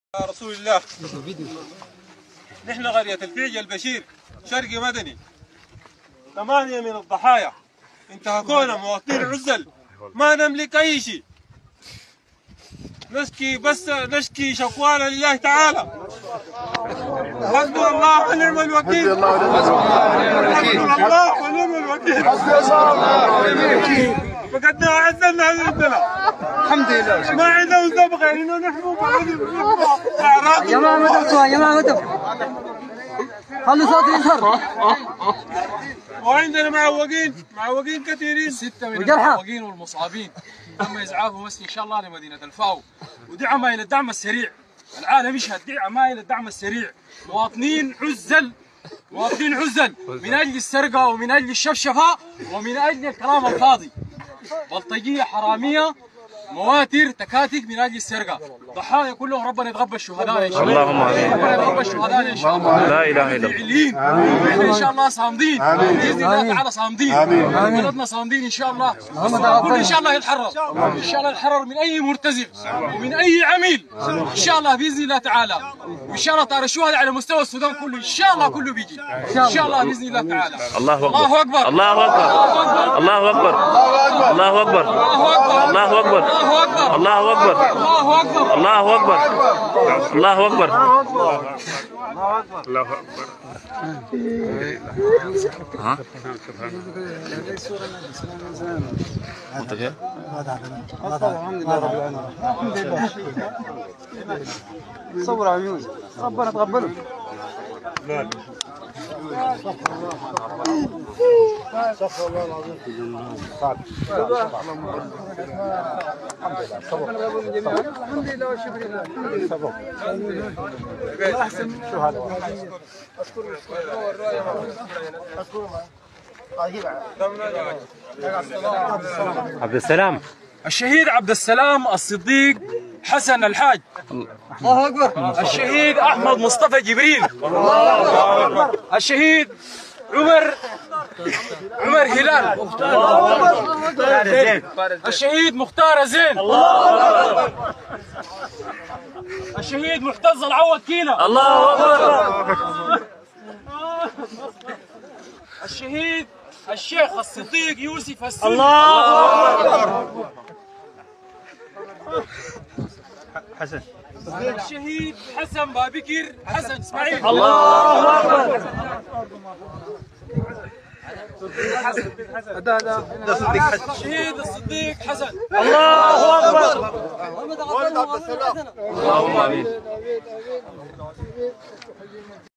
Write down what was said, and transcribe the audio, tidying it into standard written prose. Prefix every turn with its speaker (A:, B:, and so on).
A: يا رسول الله. نحن قرية الفيج البشير شرقي مدني 8 من الضحايا انتهكونا مواطنين عزل، ما نملك أي شيء، نشكي شكوانا لله تعالى. حسبنا الله ونعم الوكيل. حسبنا الله ونعم الوكيل. فقد عزلنا عندنا
B: الحمد لله،
A: ما عندنا وزب غير انه نحموا اعراض.
B: يا ما مدبتوا يا ما مدب، خلوا صوتي يظهر.
A: وعندنا معوقين كثيرين،
C: 6 من المعوقين والمصابين تم اسعافهم بس ان شاء الله لمدينه الفاو، ودعمها الى الدعم السريع. العالم يشهد دعمها الى الدعم السريع. مواطنين عزل من اجل السرقه ومن اجل الشفشفه ومن اجل الكلام الفاضي. بلطجيه حراميه مواتر تكاتك من اجل السرقه. ضحايا كلهم ربنا يتغبى الشهداء ان شاء الله.
D: اللهم امين.
C: ربنا يتغبى الشهداء ان شاء الله.
D: لا اله الا الله.
C: احنا ان شاء الله صامدين باذن الله تعالى، صامدين. بلدنا صامدين ان شاء الله. كل ان شاء الله يتحرر، ان شاء الله يتحرر من اي مرتزق ومن اي عميل ان شاء الله باذن الله تعالى. وان شاء الله طار الشهداء على مستوى السودان كله ان شاء الله كله بيجي ان شاء الله باذن الله تعالى.
D: الله اكبر
C: الله اكبر
D: الله اكبر الله اكبر الله اكبر الله اكبر الله اكبر الله اكبر الله اكبر الله اكبر. ها انت كيف؟
B: الحمد لله رب العالمين، الحمد لله. صور عيون ربنا تقبله. استغفر الله العظيم. الحمد لله والشكر لله. الله احسن
D: عبد السلام
C: الشهيد عبد السلام الصديق حسن الحاج.
B: الله اكبر.
C: الشهيد احمد مصطفى جبريل. الشهيد عمر هلال. الشهيد مختار زين. الشهيد محتز العوض كينا.
D: الله اكبر.
C: الشهيد الشيخ الصديق يوسف السن.
D: الله اكبر. حسن
C: الشهيد حسن بابكر حسن اسماعيل.
D: الله اكبر.
C: الشهيد الصديق حسن.
D: الله اكبر. اللهم امين.